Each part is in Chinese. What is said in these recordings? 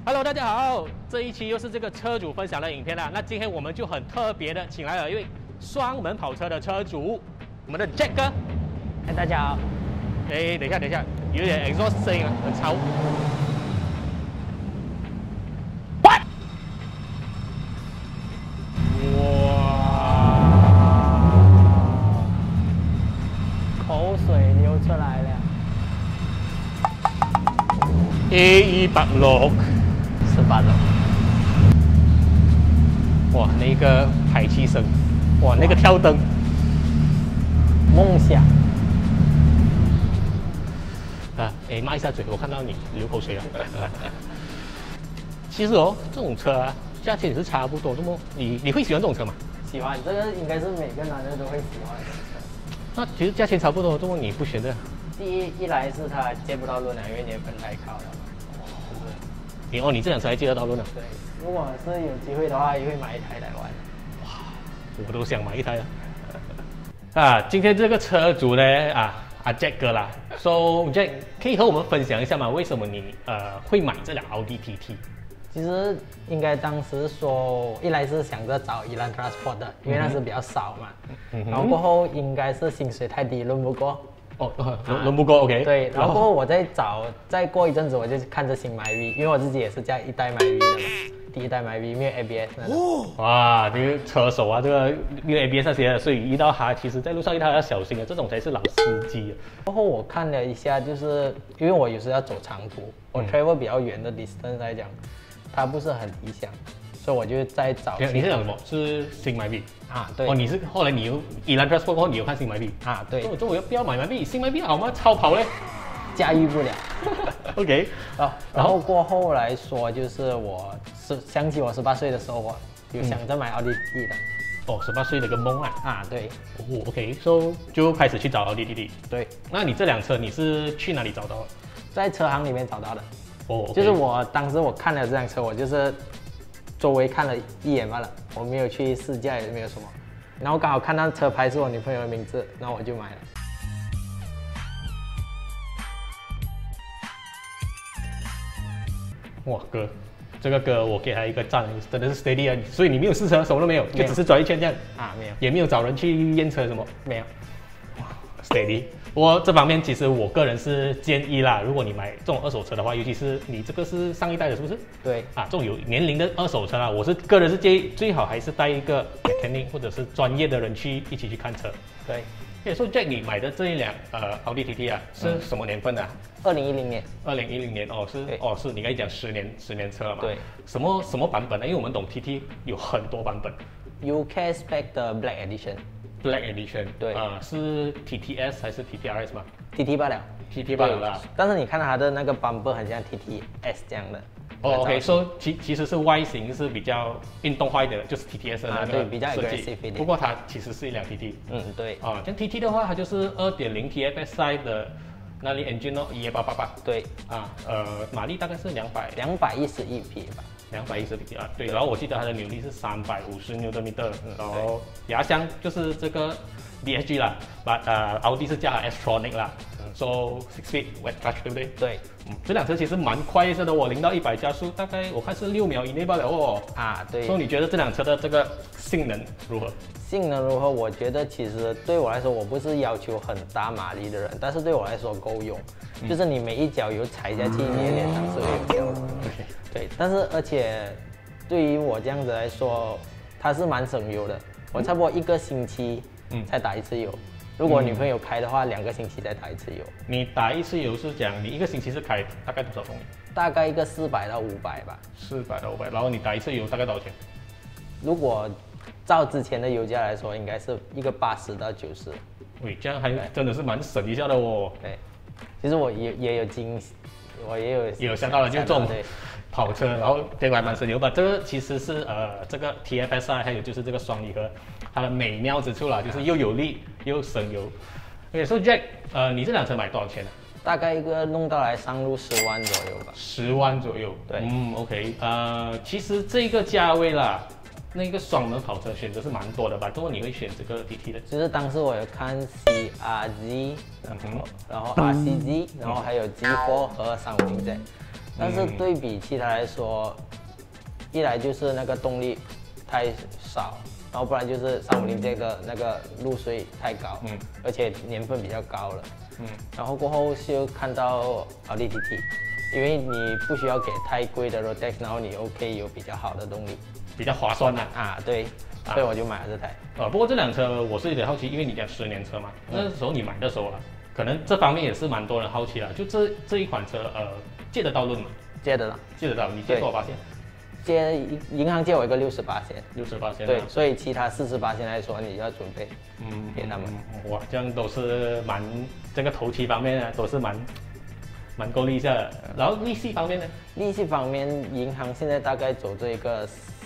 Hello， 大家好，这一期又是这个车主分享的影片啦。那今天我们就很特别的请来了一位双门跑车的车主，我们的 Jack 哥。 哎，大家好。 哎，等一下，有点 exhaust 声音啊，很吵。What？ 哇！ 口水流出来了。 A186。 18楼。 哇，那个排气声，哇，那个跳灯， 梦想。 啊，哎，抹一下嘴，我看到你流口水了。其实哦，这种车啊，价钱也是差不多，这么你会喜欢这种车吗？ 喜欢，这个应该是每个男人都会喜欢的车。 那其实价钱差不多，这么你不选这？ 第一来是它接不到路呢，因为年份太高了。 你这辆车还接得到路呢？ 对，如果是有机会的话，也会买一台来玩。 哇，我都想买一台啊！啊，今天这个车主呢，阿 Jack 哥啦 ，So Jack 可以和我们分享一下吗？为什么你会买这辆奥迪 TT？ 其实应该当时说，一来是想着找Elan Transport 的，因为那是比较少嘛。然后过后应该是薪水太低，轮不过。 轮不过 OK。 对，然后过后我再过一阵子我就看着新 MyV， 因为我自己也是在一代 MyV 的嘛，第一代 MyV 没有 ABS 那种。 哇，这个车手啊，这个没有 ABS 那些，所以遇到他，其实在路上遇到他要小心的，这种才是老司机。 过后我看了一下，就是因为我有时要走长途，我 travel 比较远的 distance 来讲，它不是很理想，所以我就在找。 你是讲什么？是新 MyV 啊？对。 哦，你是后来你有Elan Transport过后，你有看新 MyV 啊？对。 这我要不要买 MyV？ 新 MyV 好吗？超跑嘞？ 驾驭不了。 OK。 然后过后来说，就是想起我18岁的时候，我有想着买奥迪 TT 的。 哦，18岁的一个梦啊。 啊，对。 哦 ，OK，so 就开始去找奥迪 TT。 对。 那你这辆车你是去哪里找到的？ 在车行里面找到的。 哦。 就是当时我看了这辆车，我就是周围看了一眼罢了，我没有去试驾，也没有什么。然后刚好看到车牌是我女朋友的名字，然后我就买了。 哇哥，这个哥我给他一个赞，真的是 steady 啊！所以你没有试车，什么都没有，就只是转一圈这样啊？没有， 也没有找人去验车什么？ 没有。 哇 ，steady！ 我这方面其实我个人是建议啦，如果你买这种二手车的话，尤其是你这个是上一代的，是不是？ 对。啊， 这种有年龄的二手车啦，我是个人是建议最好还是带一个 mechanic 或者是专业的人一起去看车。 对。 所以 Jack 你买的这一辆奥迪 TT 啊，是什么年份的 ？2010年。 2010年哦，是你刚才讲10年车了嘛？ 对。 什么版本呢？因为我们懂 TT 有很多版本。 UK Spec 的 Black Edition。Black Edition。 对。 是 TTS 还是 TTRS 吗 ？TT 罢了。 TT 罢了啦。 但是你看它的那个版本很像 TTS 这样的。 哦 ，OK，so 其实是外形是比较运动化一点的，就是 TTS 的那个对，比较设计。 aggressive 一点。 不过它其实是一辆 TT。 对。 像 TT 的话，它就是 2.0 TFSI 的那里 engine 哦，12888。 对。 马力大概是211 匹吧。 210匹啊，对。然后我记得它的扭力是350Nm，然后牙箱就是这个 DSG 啦，奥迪是加 S-Tronic 啦。So 6-speed wet clutch 对不对？ 对。 这辆车其实蛮快的，我0到100加速大概我看是6秒以内罢了哦。 对。 所以你觉得这辆车的这个性能如何？ 性能如何？我觉得其实对我来说，我不是要求很大马力的人，但是对我来说够用。就是你每一脚油踩下去，你的脸上是会有掉的。对。但是而且对于我这样子来说，它是蛮省油的。我差不多1个星期才打一次油。如果女朋友开的话，2个星期再打一次油。 你打一次油是讲你1个星期是开大概多少公里？ 大概一个400到500吧。 400到500，然后你打一次油大概多少钱？ 如果照之前的油价来说，应该是一个80到90。 喂，这样还真的是蛮省一下的哦。 对，其实我也有我也有想到了，就这种跑车，然后结果还蛮省油吧。这个其实是这个 TFSI 还有就是这个双离合，它的美妙之处啦，就是又有力又省油。OK，so Jack，你这辆车买多少钱呢？ 大概一个弄到来上路10万左右吧。 10万左右。 对。 OK，其实这个价位啦，那个双门跑车选择是蛮多的吧？怎么你会选这个 TT 的？ 就是当时我有看 CRZ，然后 RCZ，然后还有 G4 和350Z。 但是对比其他来说，一来就是那个动力太少，然后不然就是350这个那个入税太高，而且年份比较高了，然后过后就看到奥迪 TT， 因为你不需要给太贵的 Rotax， 然后你又可以有比较好的动力， 比较划算对，所以我就买了这台。 不过这辆车我是有点好奇，因为你讲10年车嘛，那时候你买的时候啊，可能这方面也是蛮多人好奇啦。就这一款车，借得到论吗？ 借得到， 借得到，你借多少八千？ 借银行借我一个68千 ，68千。 对，所以其他48千来说，你要准备给他们。 哇，这样都是这个头期方面呢，都是蛮够力一下的。然后利息方面呢？ 利息方面，银行现在大概走这个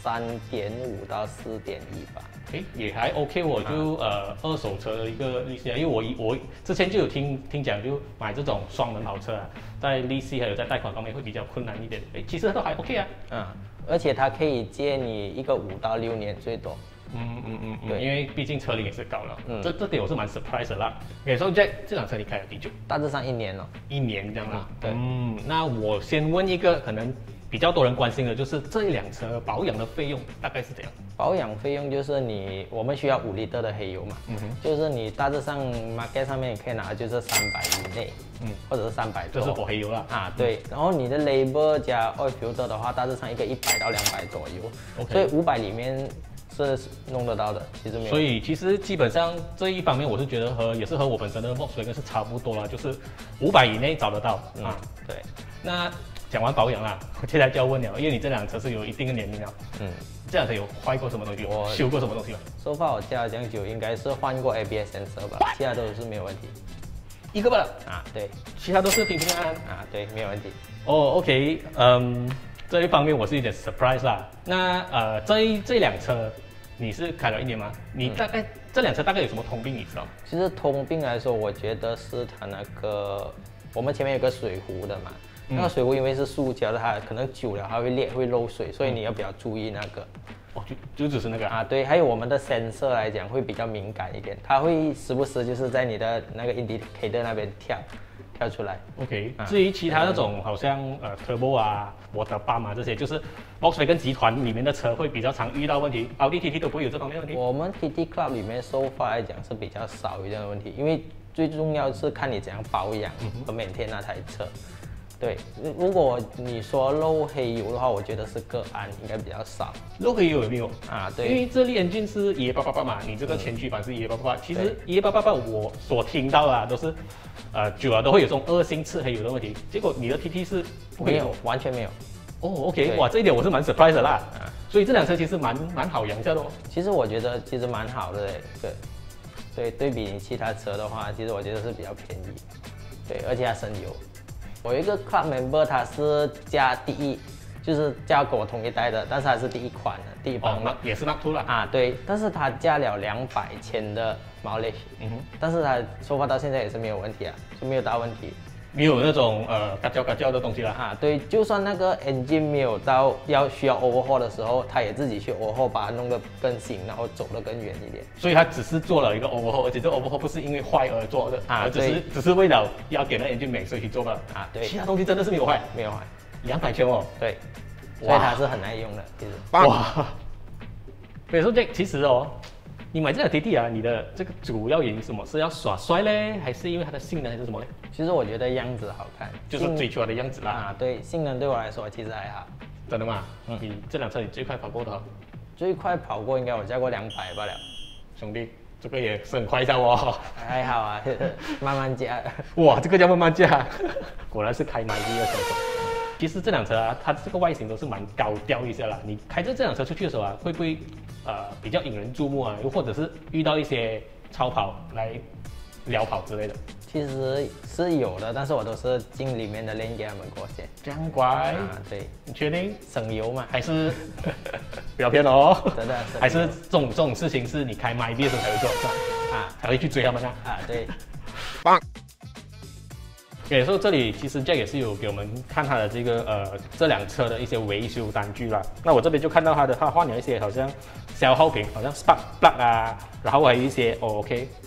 3.5到4.1吧。 也还 OK， 我就二手车的一个利息啊，因为我之前就有听讲，就买这种双门跑车啊，在利息还有在贷款方面会比较困难一点。其实都还 OK 啊。 而且它可以借你一个5到6年最多。 对，因为毕竟车龄也是高了。这点我是蛮 surprise 的啦。所以这辆车你开了多久？ 大致上1年了。 1年这样啦。 对。 那我先问一个可能比较多人关心的，就是这一辆车保养的费用大概是怎样？ 保养费用就是我们需要5L的黑油嘛，就是你大致上 market 上面你可以拿的就是300以内，或者是300多， 这是火黑油啦。 对，然后你的 labor 加 oil filter 的话，大致上一个100到200左右，所以500里面是弄得到的，其实没有。 所以其实基本上这一方面，我是觉得也是和我本身的 Volkswagen 是差不多啦，就是500以内找得到对， 那讲完保养啦，我接下来就要问了，因为你这辆车是有一定的年龄了，这辆车有坏过什么东西？我修过什么东西吗 ？so far 我驾了这样久，应该是换过 ABS sensor 吧，其他都是没有问题。 一个吧？ 对， 其他都是平平安安对，没有问题。 OK，这一方面我是有点 surprise 啦。那这辆车你是开了1年吗？你大概这辆车大概有什么通病你知道吗？ 其实通病来说，我觉得是它那个我们前面有个水壶的嘛。那个水壶因为是塑胶的，它可能久了它会裂会漏水，所以你要比较注意那个。 就只是那个对，还有我们的 sensor 来讲会比较敏感一点，它会时不时就是在你的那个 indicator 那边跳出来。 OK，至于其他那种好像turbo 啊、water pump 这些，就是 Volkswagen 集团里面的车会比较常遇到问题，奥迪 TT 都不会有这方面的问题。 我们 TT Club 里面 so far 来讲是比较少有这样的问题，因为最重要是看你怎样保养和 maintain 那台车。对，如果你说漏黑油的话，我觉得是个案，应该比较少。 漏黑油有没有对， 因为这粒 engine 是EA888嘛，你这个前驱版是EA888，其实EA888我所听到的都是，久了都会有这种恶性刺黑油的问题，结果你的 TT 是不会有， 完全没有。 OK， 哇，这一点我是蛮 surprise 的啦。所以这辆车其实蛮好养下的。 其实我觉得其实蛮好的对，对比你其他车的话，其实我觉得是比较便宜。对，而且它省油。我有一个 club member， 他是加就是加跟我同一代的，但是他是第一版也是 Mark II 啦。 对，但是他加了200千的 mileage，但是他说话到现在也是没有问题就没有大问题。 没有那种嘎叫的东西啦。 对，就算那个 engine 没有到需要 overhaul 的时候，他也自己去 overhaul， 把它弄得更新，然后走得更远一点。 所以他只是做了一个 overhaul， 而且这 overhaul 不是因为坏而做的而只是为了要给那 engine 美，所以去做的对， 其他东西真的是没有坏，200千哦。 对，所以它是很耐用的，其实。 哇！所以说Jack，其实你买这辆 TT 你的这个主要原因是什么？是要耍帅嘞，还是因为它的性能，还是什么嘞？ 其实我觉得样子好看， 就是追求它的样子啦。 对，性能对我来说其实还好。 真的吗？你这辆车你最快跑过多少？ 最快跑过应该我加过200罢了。 兄弟，这个也是很快一下哦。 还好慢慢加。 哇，这个叫慢慢加，果然是开买机的车手。其实这辆车它这个外形都是蛮高调一下啦。你开着这辆车出去的时候会不会比较引人注目又或者是遇到一些超跑来撩跑之类的？ 其实是有的，但是我都是进里面的链给他们过先。 这样乖对， 你确定？ 省油嘛？ 还是不要骗哦？ 真的？ 还是这种事情是你开麦 B 的时候才会做才会去追他们对。 棒。所以这里其实 Jack 也是有给我们看他的这个这辆车的一些维修单据啦。那我这边就看到他换了一些好像消耗品，好像 spark plug然后还有一些OK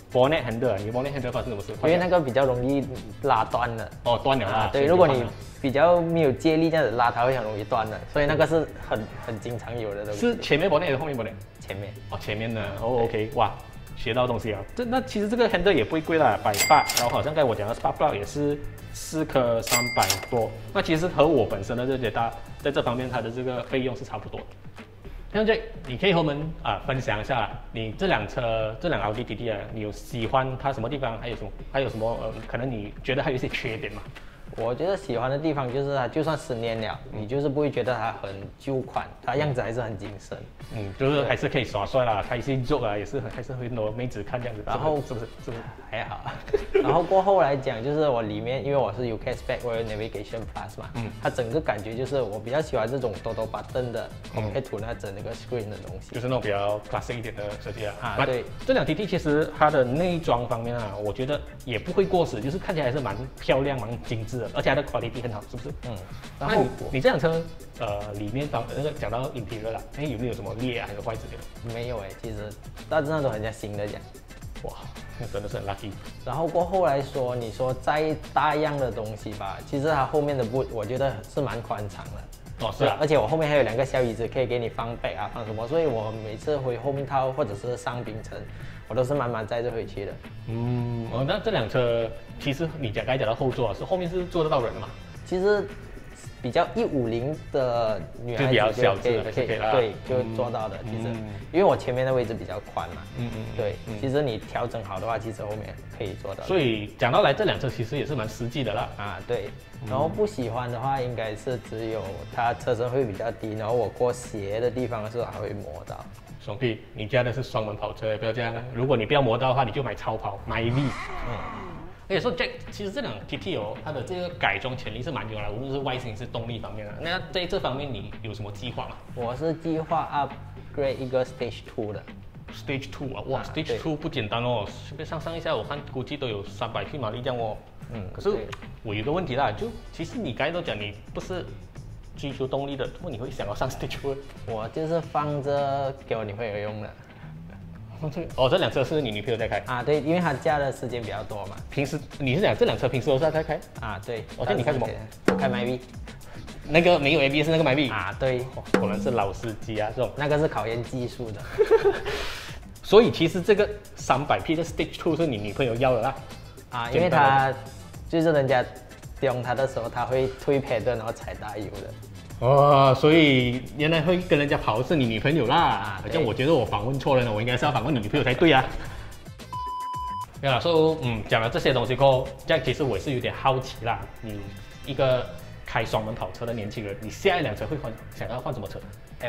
bonnet handle， 你 bonnet handle 发生什么事？ 因为那个比较容易拉断了。 哦，断了啦。 对，如果你比较没有借力这样子拉，它会很容易断的，所以那个是很经常有的东西。 是前面 bonnet 还是后面 bonnet？ 前面。 哦，前面的。哦 ，OK， 哇，学到东西啊。那其实这个 handle 也不会贵啦，180，然后好像刚才我讲的 spark plug 也是4颗300多。那其实和我本身的这些在这方面它的这个费用是差不多的。像这，你可以和我们分享一下，你这辆奥迪 TT 啊，你有喜欢它什么地方？还有什么可能你觉得还有一些缺点吗？ 我觉得喜欢的地方就是它，就算10年了，你就是不会觉得它很旧款，它样子还是很精神。 就是还是可以耍帅啦，开心做啊，也是还是会很多妹子看这样子。 然后是不是还好？然后过后来讲，就是我里面，因为我是 UK Spec， 我有 Navigation Plus 嘛，它整个感觉就是我比较喜欢这种多button 的 compared to 那整个 screen 的东西， 就是那种比较 classic 一点的设计啊。 对， 这辆 TT 其实它的内装方面啊，我觉得也不会过时，就是看起来还是蛮漂亮、蛮精致的，而且它的 quality 很好，是不是？然后你这辆车里面那个讲到 interior 啦，有没有什么裂啊还是坏之类的？ 没有其实大致上都很像新的这样。 哇，那真的是很 lucky。 然后过后来说，你说再大样的东西吧，其实它后面的我觉得是蛮宽敞的。 哦，是啊， 而且我后面还有2个小椅子，可以给你放 bag 啊，放什么，所以我每次回后面套或者是上槟城，我都是慢慢载着回去的。 那这辆车其实你刚才讲到后座是后面是坐得到人的嘛？ 其实比较150的女孩子就比较小只的可以对，就做到的。其实因为我前面的位置比较宽嘛，对，其实你调整好的话，其实后面可以做到。 所以讲到来这辆车其实也是蛮实际的啦。 对。然后不喜欢的话，应该是只有它车身会比较低，然后我过斜的地方的时候还会磨到。 兄弟，你家的是双门跑车，不要这样。如果你不要磨到的话，你就买超跑，买 V。而且说 Jack， 其实这辆 TT 它的这个改装潜力是蛮有的，无论是外形是动力方面的。那在这方面你有什么计划吗？ 我是计划 upgrade 一个 Stage 2的。 Stage 2啊，哇 ，Stage 2不简单哦，随便上一下，我看估计都有300匹马力这样哦。可是我有个问题啦，就其实你刚才都讲你不是追求动力的，怎么你会想要上 Stage 2？ 我就是放着给我女朋友用的。 这辆车是你女朋友在开对，因为她假的时间比较多嘛。 平时你是讲这辆车平时都是她在开对。 你开什么？ 我开 MyV。 那个没有 ABS 那个 MyV 对。 果然是老司机啊，这种那个是考验技术的。 所以其实这个300匹的 Stage 2是你女朋友要的啦。 因为她就是人家用她的时候，她会推pedal然后踩大油的。 所以原来会跟人家跑是你女朋友啦。这样我觉得我访问错人了，我应该是要访问你女朋友才对啊。对啦，讲了这些东西过后，这样其实我也是有点好奇啦。你一个开双门跑车的年轻人，你下一辆车会想要换什么车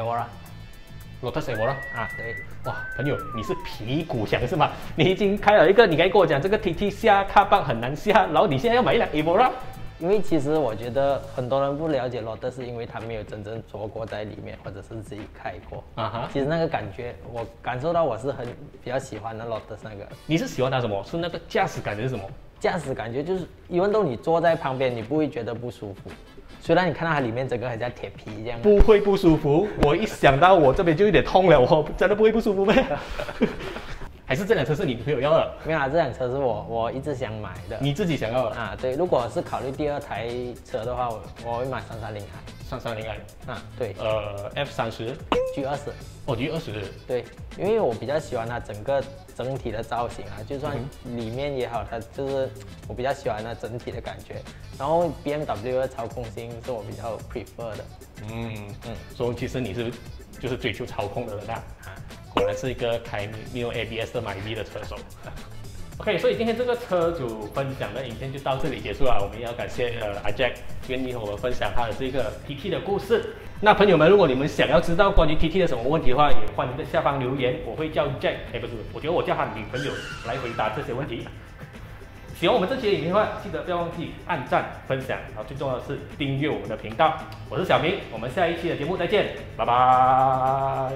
？Evora。Lotus Evora 对。 哇，朋友，你是皮骨祥是吗？你已经开了一个，你刚才跟我讲这个 TT 下卡棒很难下，然后你现在要买一辆 Evora。 因为其实我觉得很多人不了解 Lotus， 是因为他没有真正坐过在里面，或者是自己开过。其实那个感觉，我感受到我是比较喜欢的 Lotus 那个。 你是喜欢它什么？是那个驾驶感觉是什么？ 驾驶感觉就是，因为你坐在旁边，你不会觉得不舒服。虽然你看到它里面整个很像铁皮这样。 不会不舒服，我一想到我这边就有点痛了，我真的不会不舒服呗。还是这辆车是你女朋友要的？ 没有这辆车是我一直想买的。 你自己想要的对，如果是考虑第2台车的话，我会买330i。 330i。 对。 F30。 G20。 G20。 对，因为我比较喜欢它整体的造型就算里面也好，它就是我比较喜欢它整体的感觉。然后 BMW 的操控性是我比较 prefer 的。 所以其实你是就是追求操控的人啊。果然是一个开没有 ABS 的MyV的车手。OK， 所以今天这个车主分享的影片就到这里结束了。我们也要感谢阿 Jack 愿意和我们分享他的这个 TT 的故事。那朋友们，如果你们想要知道关于 TT 的什么问题的话，也欢迎在下方留言，我会叫 Jack， 不是，我觉得我叫他女朋友来回答这些问题。喜欢我们这期的影片的话，记得不要忘记按赞、分享，然后最重要的是订阅我们的频道。我是小明，我们下一期的节目再见，拜拜。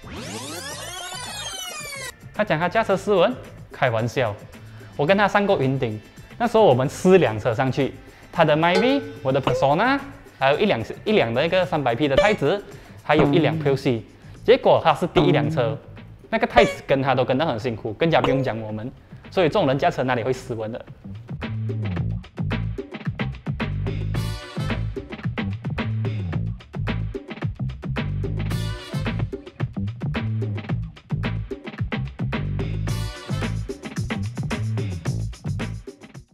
他讲他驾车斯文，开玩笑。我跟他上过云顶，那时候我们4辆车上去，他的 MyV， 我的 Persona， 还有一辆的一个300匹的太子，还有一辆 Pulse。结果他是第1辆车，那个太子跟他都跟得很辛苦，更加不用讲我们。 所以这种人驾车哪里会斯文的？